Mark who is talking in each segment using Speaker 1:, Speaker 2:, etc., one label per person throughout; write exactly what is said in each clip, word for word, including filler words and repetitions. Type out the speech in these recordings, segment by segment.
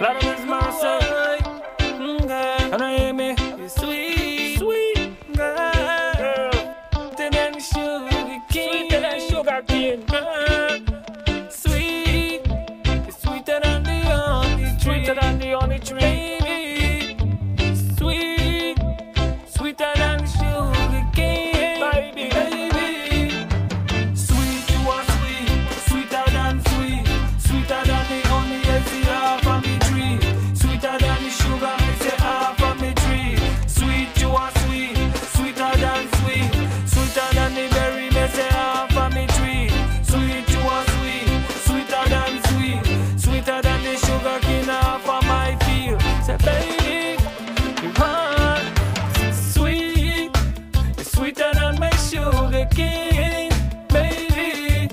Speaker 1: Lot of us Marseille. Mm, girl. And I hear me. You're sweet, sweet girl. Sweeter than sugar cane. Sweeter than sugar cane. Girl. Sweet. You're sweeter than the honey tree. Sweeter than the honey tree. Baby. Sweet. Sweeter than sugar cane. Baby. Baby. Sweet, you are sweet. Sweeter than sweet. Sweeter than the honey, I see half of me tree. Sweeter than the sugar, I say half of me tree. Sweet, you are sweet. Sweeter than sweet. Sweeter than the berry, I say half of me tree. Sweet, you are sweet. Sweeter than sweet. Sweeter than the sugar cane, half of my field. Say, baby, you are sweet. You're sweeter than my sugar cane. Baby,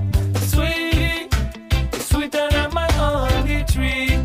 Speaker 1: sweet. You're sweeter than my honey tree.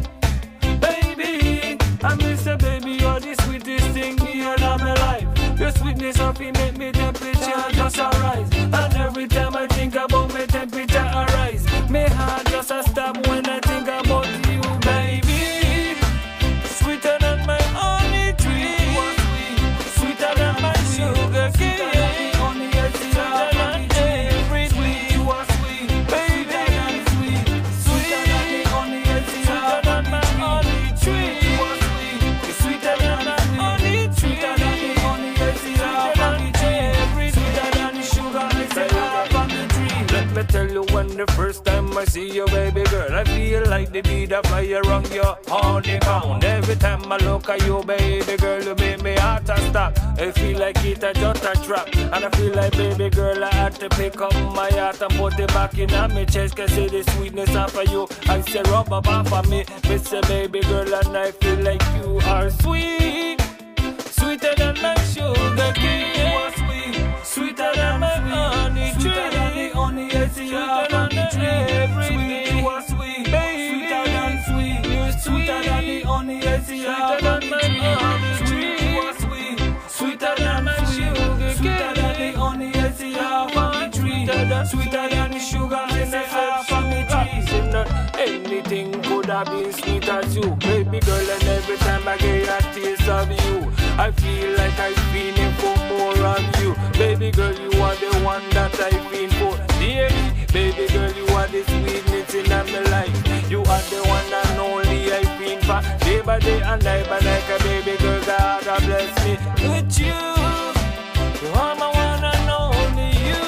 Speaker 1: Baby, I miss a baby, you're the sweetest thing here in my life. Your sweetness of it make me temperature just arise. And every time I think about my temperature arise. My heart just a stop when I think about you, baby. Sweeter than my honey tree. Sweeter than my sugar cane. Sweeter than everything. You are sweet, baby. Sweeter than the honey, sweeter than my honey tree. You are sweet. You're sweeter than my honey tree. Sweeter than the honey, sweeter than everything. Sweeter than the sugar, I say half of the tree. Let me tell you, when the first time I see you, baby girl, I feel like the bee that fly around your honey pound. Every time I look at you, baby girl, you make me heart a stop. I feel like it a just a trap. And I feel like, baby girl, I had to pick up my heart and put it back in on my chest. Cause see the sweetness off of you, I say rub up off of me. Me say, baby girl, and I feel like you are sweet. Sweeter than my sugar cane. You are sweet. Sweeter than my honey tree. Sweeter than the honey, I see sweeter than the tree. Sweet, you are sweet. Baby. Sweeter than sweet. You're sweeter than the honey, I see sweeter than my honey tree. You are sweet. Sweeter than my sugar cane. Sweeter than the honey, I see half of the tree. Sweeter than the sugar, I see half of the tree. Not anything could have been sweet as you, baby girl. And every time I get a taste of you, I feel like I'm feeling for more of you. Baby girl, you are the one that I feel for. Dearly, baby girl, you are the sweetness in my life. You are the one and only I feel for. Day by day and night by night, a baby girl, God bless me with you. You are my one and only you,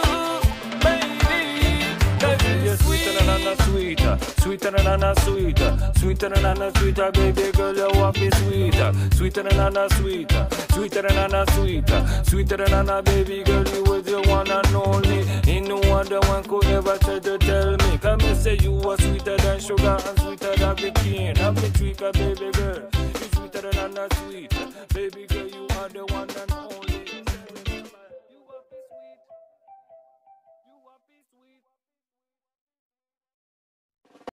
Speaker 1: baby. Baby, you're sweeter than a sweeter, sweeter than a sweeter, sweeter than a sweeter, baby girl, you want me sweeter, sweeter than a sweeter, sweeter than a sweeter, sweeter than a baby girl, you was the one and only. Ain't no other one could ever try to tell me. Come and say you are sweeter than sugar and sweeter than the cane. I'm the tweaker, baby girl, you sweeter than a sweeter, baby girl, you are the one and only.